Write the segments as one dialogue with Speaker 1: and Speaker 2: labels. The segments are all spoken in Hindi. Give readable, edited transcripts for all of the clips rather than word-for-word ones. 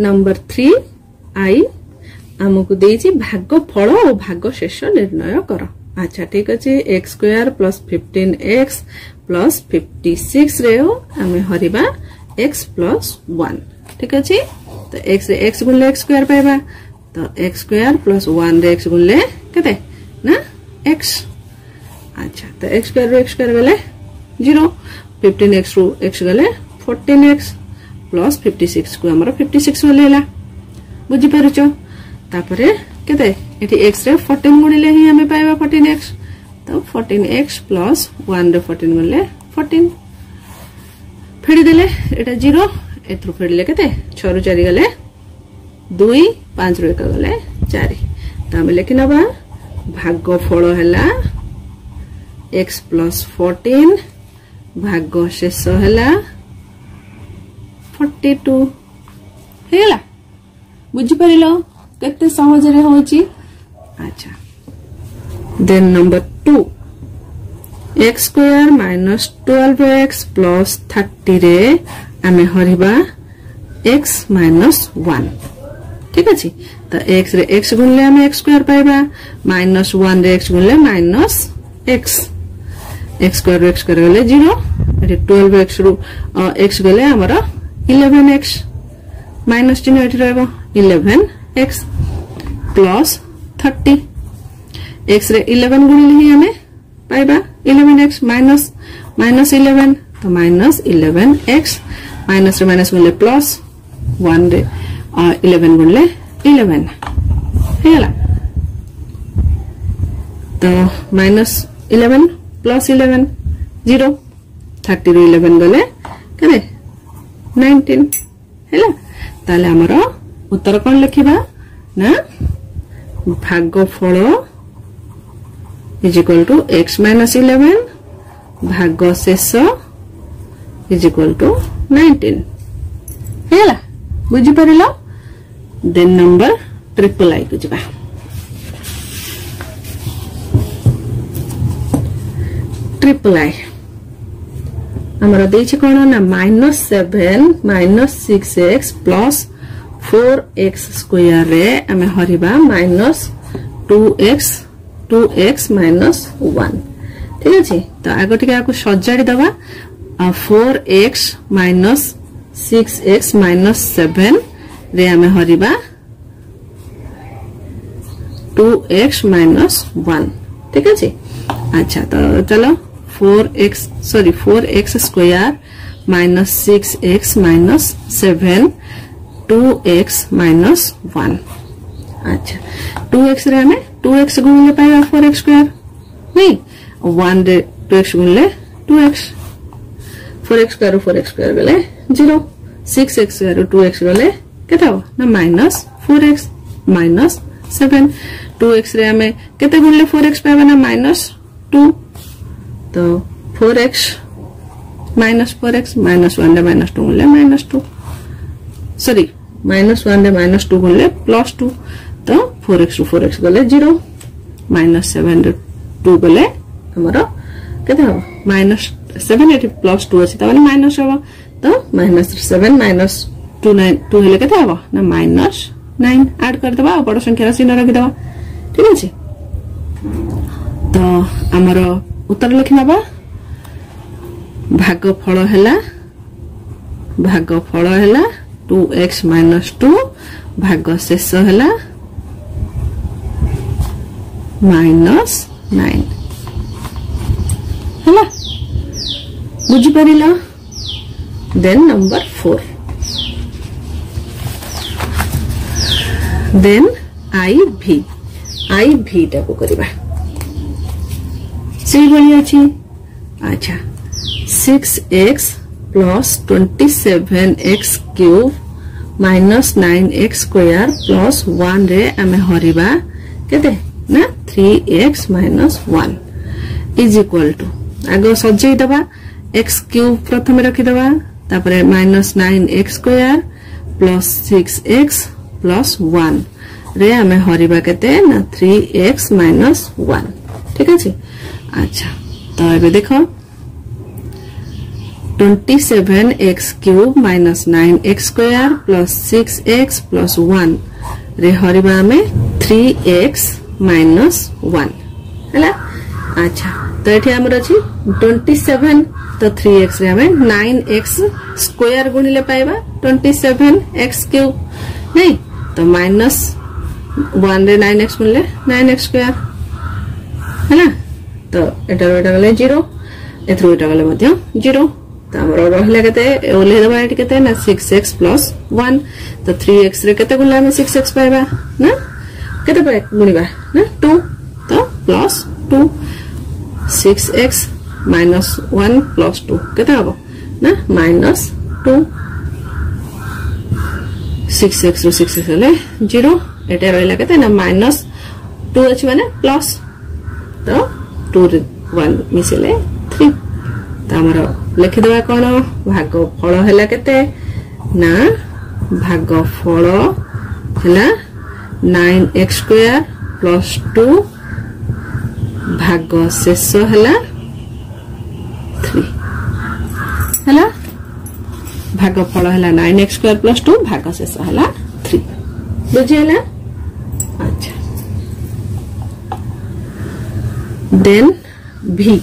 Speaker 1: नंबर 3 आई आमको देछि भागफल और भागशेष निर्णय कर। अच्छा ठीक अच्छे x square plus 15x plus 56 रे आम हरिबा x प्लस 1 ठीक अच्छे। तो x रे x गुणले x स्क्वायर पाइबा तो x स्क्वायर प्लस 1 रे x गुणले केते ना x। अच्छा तो x स्क्वायर गले 0 15x रू x गले 14x प्लस 56 को हमर 56 वाला बुझी पारुचो। तापरे केते एठी x रे 14 गुणिले ही हमें पाइबा 14x तो 14x प्लस 1 रे 14 गुणिले 14 फेडी देले एटा 0 एथरु फेडले केते 6 रू 4 गले 2 5 रू 1 गले 4 तो हम लेखि नबा भागफल हैला x प्लस 14 भागशेष हैला 42 हेला बुझी परिलो केते सहज रे होची। अच्छा then number 2 x square minus 12x plus 30 रे आमे हरिबा x माइनस 1 ठीक अछि। तो x रे x गुणले आमे x स्क्वायर पाइबा माइनस 1 रे x गुणले माइनस x x स्क्वायर गले 0 एटे 12x रू x गले हमर 11x माइनस चिन्ह एठी रहबो 11x प्लस 30 x रे 11 गुणिले ही हमें पाइबा 11x माइनस 11 तो माइनस 11x माइनस रे माइनस गुणिले प्लस 1 रे 11 गुणिले 11 हेला तो माइनस 11 प्लस 11 0 30 रे 11 गले केते 19 हेला ताले हमर उत्तर कोन लिखिबा ना भागफल इज इक्वल टू x माइनस 11 भागशेष इज इक्वल टू 19 हेला बुझी परिलो। देन नंबर ट्रिपल आई को जबा ट्रिपल आई हमरा देछि कोन ना -7 -6x प्लस 4x स्क्वायर रे हमें हरिबा -2x माइनस 1 ठीक अछि। तो आगो टिके आको सजाडी दबा 4x माइनस 6x माइनस 7 रे हमें हरिबा 2x माइनस 1 ठीक अछि। अच्छा तो चलो 4x square minus 6x minus 7 2x minus 1 अच्छा 2x रे हमें 2x गुणले पाइबा 4x स्क्वायर नहीं 1 रे 2x गुणले 2x 4x स्क्वायर गले 0 6x स्क्वायर 2x गले केता हो ना माइनस 4x माइनस 7 2x रे हमें केते गुणले 4x पाइबा ना माइनस 2 तो 4x माइनस 4x माइनस 1 रे माइनस 2 गुणले माइनस 2 सॉरी माइनस 1 रे माइनस 2 गुणले प्लस 2 तो 4x गले 0 माइनस 7 रे 2 गले हमरो केते हो माइनस 7 एटी प्लस 2 अछि तबले माइनस हो तो माइनस 7 माइनस 2 हेले केते हो ना माइनस 9 ऐड कर देबा बड़ संख्या रा चिन्ह रखि देबा ठीक अछि। तो हमरो उत्तर लिखि नबा भागफल हैला 2x माइनस 2 भागशेष हैला माइनस 9 हैला बुझी परिला। देन नंबर 4 देन आई भी टाको करिबा सी बनी अछि। अच्छा 6x plus 27x cube minus 9x square plus 1 रे आमे हरिबा केते ना 3x minus 1 is equal to आगो सजई दबा x क्यूब प्रथम रखि दबा तापरे minus 9x square plus 6x plus 1 रे आमे हरिबा केते ना 3x माइनस 1 ठीक अछि। अच्छा तो एबे देखो 27x cube minus 9x square plus 6x plus 1 रे हरिबा हमें 3x माइनस 1 हैला। अच्छा तो ये आमर अच्छी 27 तो 3x रे हमें 9x स्क्वायर गुणिले पाइबा 27x क्यूब नहीं तो माइनस 1 रे 9x गुणिले 9x स्क्वायर हैला। तो एटा गले 0 एथरो एटा गले मध्य 0 तो हमर रहला केते ओले दबा एटी केते ना 6x प्लस 1 तो 3x रे केते गुणला हम 6x पाइबा ना केते पाइ गुणिबा ना 2 तो प्लस 2 6x माइनस 1 प्लस 2 केते हबो ना माइनस 2 6x रो 6x ले 0 एटा रहला केते ना माइनस 2 अछि माने प्लस तो 2 रे 1 मिसले 3 तो हमर लिखिदवा कौन भागफल है केते ना भागफल है 9x स्क्वायर प्लस 2 भाग शेष है 3 है भागफल है 9x स्क्वायर प्लस 2 भाग शेष है 3 बुझिला। अच्छा देन v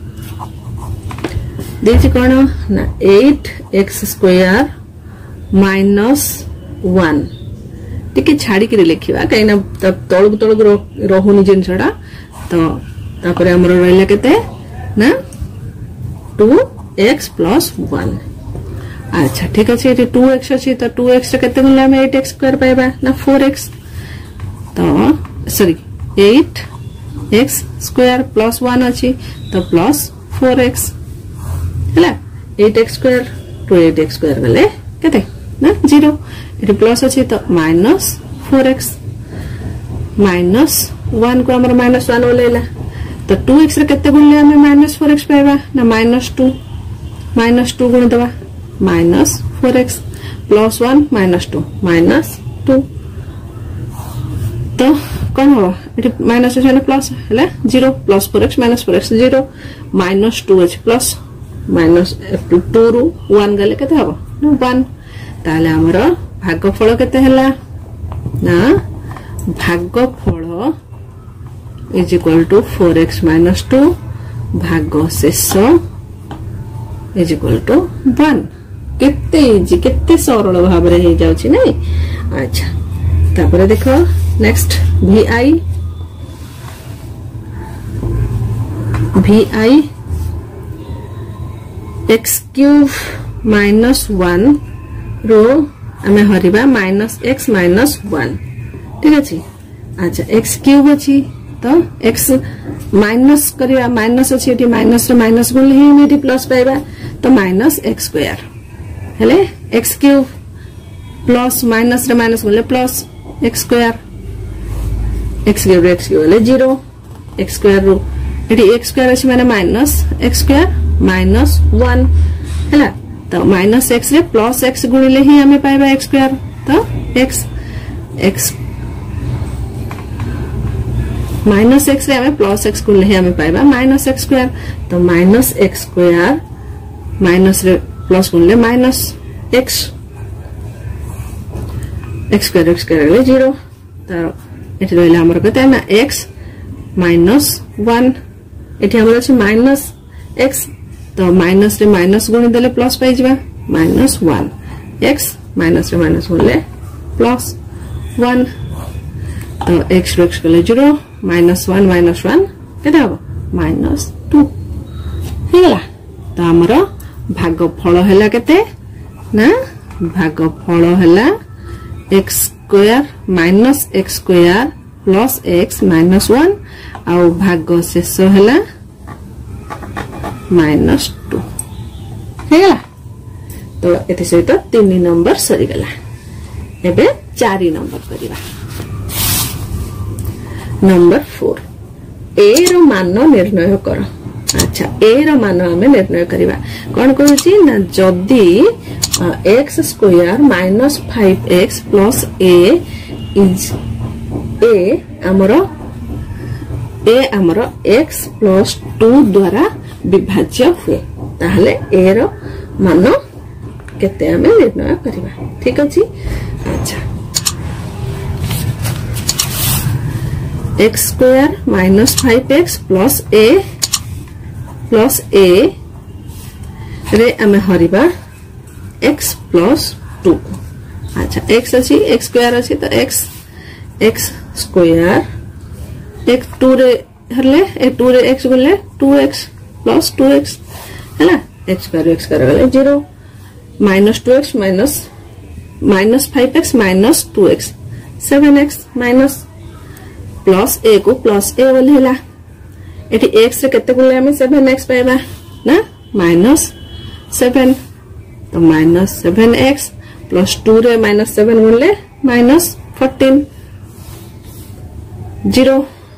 Speaker 1: देखिए कौन ना 8x स्क्वायर माइनस 1 टिके छाड़ी के लिखिबा कहीं ना तळक रहुनी जिनसडा तो तापर हमर रहला केते ना 2x प्लस 1। अच्छा ठीक अछि 2x अछि तो 2x रे केते गुणला में 8x स्क्वायर पाइबा ना 4x तो सॉरी 8x स्क्वायर प्लस 1 अछि तो प्लस 4x हैला 8x square to 8x square गले केते ना 0 एटी प्लस अछि तो माइनस 4x माइनस 1 को हमर माइनस 1 ओलेला तो 2x रे केते गुणले हम माइनस 4x पाइबा ना माइनस 2 गुण दबा माइनस 4x प्लस 1 माइनस 2 तो कौन हो एटी माइनस अछि प्लस हैला 0 plus 4x minus 4x 0 minus 2h plus minus 2 रु 1 गले केते हबो 1 ताले हमर भागफल केते हला ना भागफल is equal to 4x minus 2 भाग शेष इज इक्वल टू 1 केते इजी केते सरल भाव रे हे जाउची नै। अच्छा तापर देखो next vi x cube minus 1 रो आमे हरिबा माइनस x माइनस 1 ठीक अछि। अच्छा x क्यूब अछि तो x माइनस करिया माइनस अछि एटी माइनस रे माइनस गुण हे एटी प्लस पाइबा तो माइनस x स्क्वायर हेले x क्यूब प्लस माइनस रे माइनस गुण plus x square x cube ले 0 x स्क्वायर रो एटी x स्क्वायर अछि माने माइनस x स्क्वायर माइनस 1 हैला तो माइनस x रे प्लस x गुणिले ही हमें पाइबा x स्क्वायर तो x माइनस x रे हमें प्लस x गुणिले ही हमें पाइबा माइनस x स्क्वायर तो माइनस x स्क्वायर माइनस रे प्लस गुणिले माइनस x स्क्वायर ले 0 तो एटी रहला हमर कते ना x माइनस 1 एटी हमर अछि माइनस x तो माइनस रे माइनस गुणी देले प्लस पाइ जबा माइनस 1 x माइनस रे माइनस होले प्लस 1 तो x रे x गले 0 माइनस 1 केते हबो माइनस 2 हेला। तो हमर भागफल हैला केते ना भागफल हैला x square minus x square plus x minus 1 आ भाग शेष हैला माइनस 2 हैला। तो एते सहित 3 नंबर सरी गला एबे 4 नंबर करिबा। नंबर 4 a रो मान निर्णय कर। अच्छा a रो मान हमें निर्णय करिबा कोन कहूची ना जदी x square minus 5x plus a is हमरो x प्लस 2 द्वारा विभाज्य हुए ताहले a रो मान केते आमे निर्णय करिबा ठीक अछि। अच्छा x square minus 5x plus a रे आमे हरिबा x प्लस 2। अच्छा x अछि x स्क्वायर अछि तो x स्क्वायर एक 2 रे हरले ए 2 रे x गले 2x प्लस 2x हैला x स्क्वायर गले 0 minus 2x minus 5x minus 2x 7x minus plus a को प्लस a बोले हैला एटी x रे केते गुले हमें 7x पाइबा ना माइनस 7 तो माइनस 7x प्लस 2 रे माइनस 7 गुले माइनस 14 0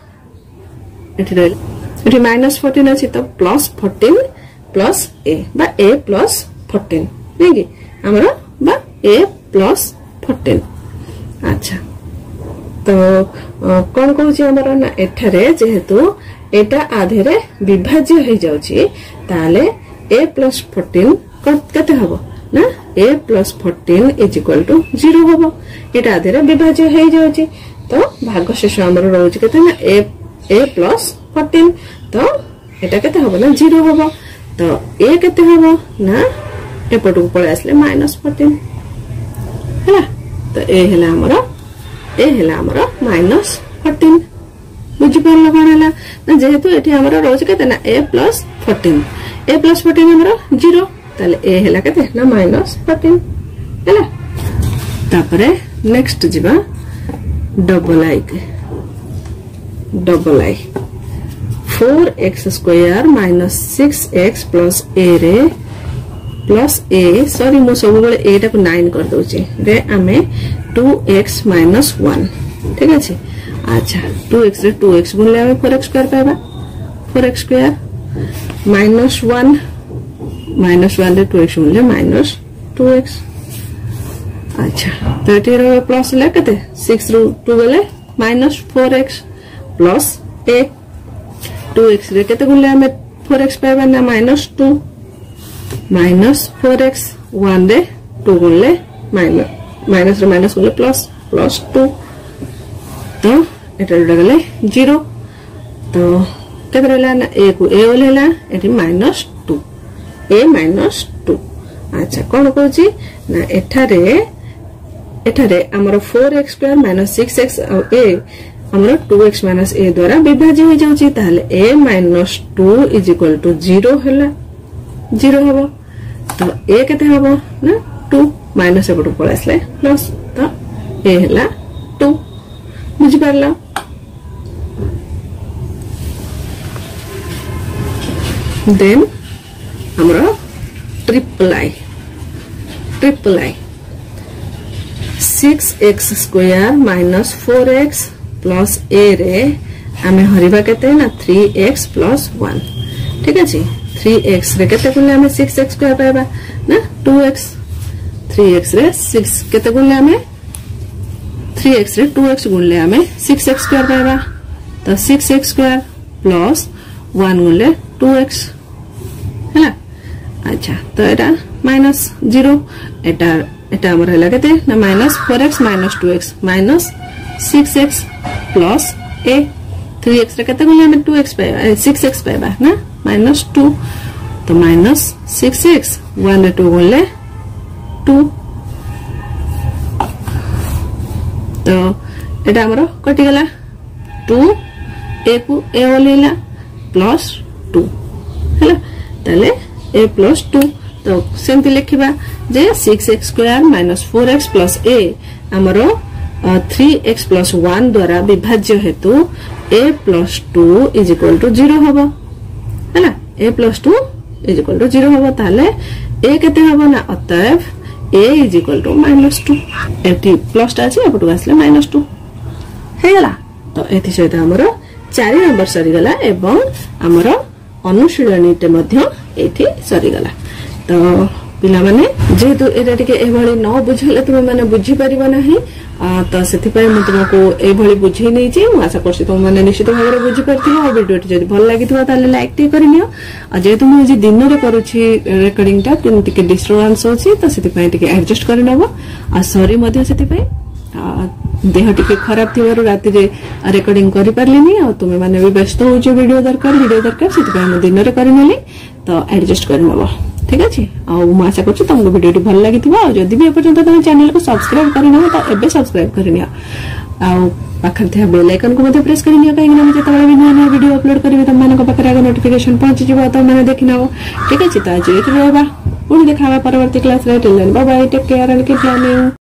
Speaker 1: एटी माइनस 14 अछि तो प्लस 14 प्लस a बा a प्लस 14 नहीं कि हमरा बा a प्लस 14। अच्छा तो कौन कहूँ हमरा ना एठारे जेहेतु एटा आधे रे विभाज्य हो जाउची ताले a प्लस 14 केते हबो ना a plus 14 is equal to 0 हबो एटा आधे रे विभाज्य हो जाउची तो भाग शेष हमर रहउची केते ना a प्लस 14 तो एटा केते हबो ना 0 हबो तो a केते हबो ना एपटू पळे आसले माइनस 14 हैला तो a हैला हमर माइनस 14 बुझी परला कोन हैला ना जेहेतु एठी हमर रोज केते ना a प्लस 14 हमर 0 ताले a हैला केते ना माइनस 14 हैला तापरे नेक्स्ट जिबा double I 4x square minus 6x plus a रे प्लस a सॉरी मो सब बेले a टा को 9 कर दोची रे आमे 2x माइनस 1 ठीक अछि। अच्छा 2x रे 2x गुणले आमे 4x स्क्वायर पाइबा 4x स्क्वायर माइनस 1 रे 2x गुणले माइनस 2x। अच्छा तो एटी रो प्लस ले केते 6 रो 2 गले minus 4x plus a 2x रे केते गुणले आमे 4x पाइबा ना माइनस 2 माइनस 4x 1 रे 2 गुणले माइनस रे माइनस गुणले प्लस 2 तो एटा गले 0 तो केते रहला ना a को a ओलेला एटी माइनस 2 a माइनस 2। अच्छा कोन कहूची ना एठारे हमर 4x स्क्वायर माइनस 6x और a हमर 2x माइनस a द्वारा विभाज्य हो जाउची ताले a minus 2 is equal to 0 हैला 0 हबो तो a केते हबो ना 2 माइनस एपटू पळे आसले प्लस तो a हैला 2 बुझी परला। देन हमरा triple I 6x square minus 4x plus a रे आमे हरिबा केते ना 3x प्लस 1 ठीक अछि 3x रे केते गुणले आमे 6x स्क्वायर पाइबा ना 2x 3x रे 6 केते गुणले आमे 3x रे 2x गुणले आमे 6x स्क्वायर पाइबा तो 6x स्क्वायर प्लस 1 गुणले 2x हैला। अच्छा तो एटा माइनस 0 एटा हमर हैला केते ना minus 4x minus 2x minus 6x plus a 3x रे केते गुणले आमे 2x पाइबा 6x पाइबा ना माइनस 2 तो माइनस 6x 1 रे 2 गुणले 2 तो एटा हमरो कटि गला 2 a को a ओलेला प्लस 2 हैला ताले a प्लस 2 तो सेंति लिखिबा जे 6x square minus 4x plus a हमरो 3x प्लस 1 द्वारा विभाज्य हेतु a plus 2 is equal to 0 हबो हैला a plus 2 is equal to 0 हबो ताले a केते हबो ना अतएव a is equal to minus 2 एटी प्लस टा अछि एपटू आसले माइनस 2 हे गला तो एथि सहित हमरो 4 नंबर सरी गला एवं हमरो अनुशीलनीते मध्य एथि सरी गला। तो पिला माने जेहेतु एटा टिके एभली न बुझले तुम माने बुझी परिबो नाही तो सेथिपाई मु तुमको एभली बुझी नै छी मु आशा करछि तुम माने निश्चित भाव रे बुझी परथिबो आ वीडियो जदि भल लागिथबा ताले लाइक टे करनियो आ जेहेतु मु जे दिन रे करूछि रेकॉर्डिंग टा टिके डिस्टर्बेंस होछि तो सेथिपाई टिके एडजस्ट करनबो आ सॉरी मध्ये सेथिपाई देह टिके खराब थिबारु राति रे रेकॉर्डिंग करि परलिनी आ तुमे माने भी व्यस्त हो जे वीडियो दरकार सेथिपाई मु दिन रे करनेली तो एडजस्ट करनबो ठीक अछि आ मु आशा करछि तुमको वीडियो भल लागिथिबा आ जदि भी एपर्यंत तुम चैनल को सब्सक्राइब करनियो तो एबे सब्सक्राइब करनियो आ पाखर थे बेल आइकन को मते प्रेस करनियो काहे कि जते बळे नया वीडियो अपलोड करबे त मानको पाखर आगे नोटिफिकेशन पहुंची जिवो त माने देखिनाओ ठीक अछि त आज एति रहबा पुणी देखावा परवर्ती क्लास रे till then bye bye take care and keep learning.